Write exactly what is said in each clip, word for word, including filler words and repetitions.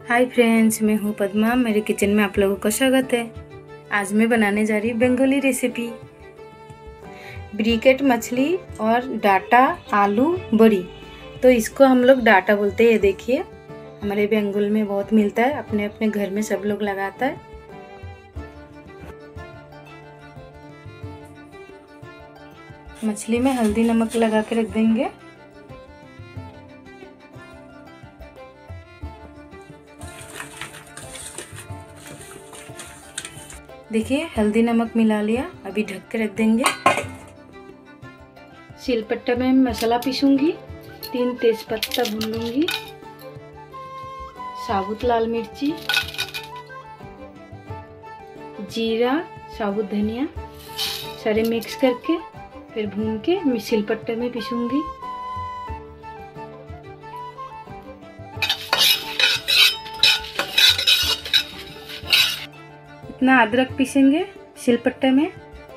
Hi friends, मैं हूँ पद्मा। मेरे किचन में आप लोगों का स्वागत है। आज मैं बनाने जा रही हूँ बंगाली रेसिपी, ब्रिकेट मछली और डाटा आलू बड़ी। तो इसको हम लोग डाटा बोलते हैं। ये देखिए, हमारे बंगाल में बहुत मिलता है, अपने अपने घर में सब लोग लगाता है। मछली में हल्दी नमक लगा के रख देंगे। देखिए, हल्दी नमक मिला लिया। अभी ढक के रख देंगे। सिलपट्टे में मसाला पीसूंगी। तीन तेजपत्ता भून लूंगी, साबुत लाल मिर्ची, जीरा, साबुत धनिया सारे मिक्स करके फिर भून के सिलपट्टे में पीसूंगी। इतना अदरक पीसेंगे सिलपट्टे में।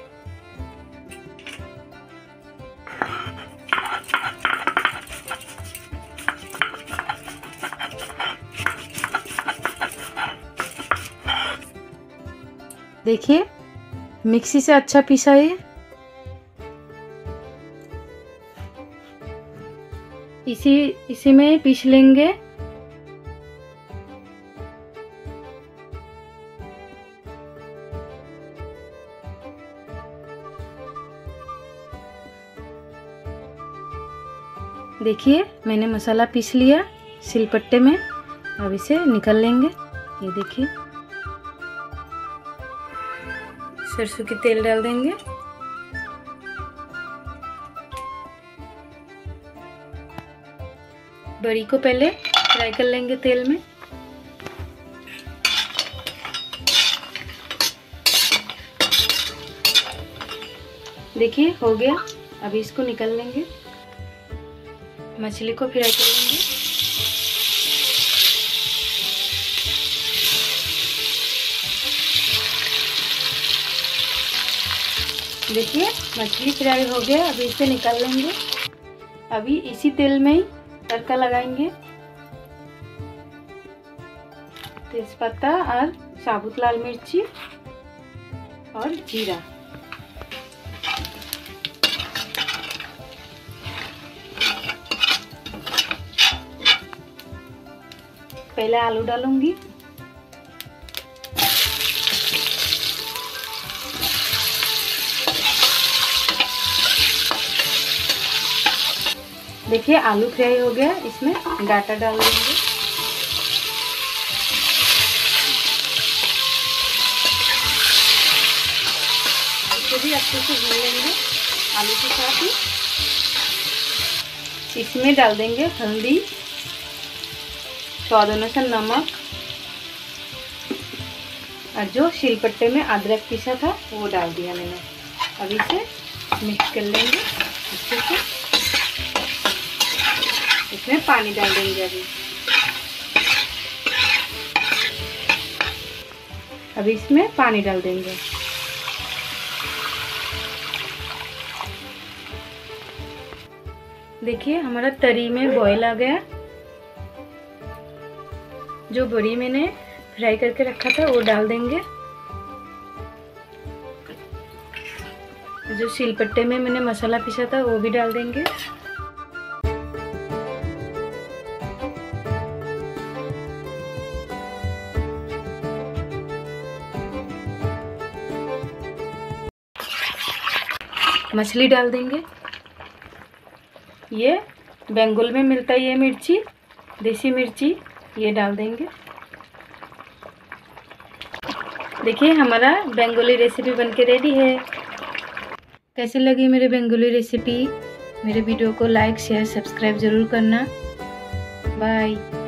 देखिए, मिक्सी से अच्छा पीसा है। इसी इसी में पीस लेंगे। देखिए, मैंने मसाला पीस लिया सिलपट्टे में। अब इसे निकाल लेंगे। ये देखिए, सरसों की तेल डाल देंगे। बड़ी को पहले फ्राई कर लेंगे तेल में। देखिए, हो गया। अभी इसको निकाल लेंगे। मछली को फ्राई कर लेंगे। देखिए, मछली फ्राई हो गया। अभी इसे निकाल लेंगे। अभी इसी तेल में ही तड़का लगाएंगे। तेजपत्ता और साबुत लाल मिर्ची और जीरा। पहले आलू डालूंगी। देखिए, आलू फ्राई हो गया। इसमें डाटा डाल देंगे। इसे भी अच्छे से भून लेंगे आलू के साथ ही। इसमें डाल देंगे हल्दी, स्वाद अनुसार नमक और जो सिलपट्टे में अदरक पीसा था वो डाल दिया मैंने। अब इसे मिक्स कर लेंगे अच्छे से। इसमें पानी डाल देंगे। अभी अभी इसमें पानी डाल देंगे। देखिए, हमारा तरी में बॉईल आ गया। जो बड़ी मैंने फ्राई करके रखा था वो डाल देंगे। जो सिलपट्टे में मैंने मसाला पीसा था वो भी डाल देंगे। मछली डाल देंगे। ये बंगाल में मिलता है, ये मिर्ची, देसी मिर्ची, ये डाल देंगे। देखिए, हमारा बंगाली रेसिपी बनके रेडी है। कैसे लगी मेरी बंगाली रेसिपी? मेरे वीडियो को लाइक शेयर सब्सक्राइब ज़रूर करना। बाय।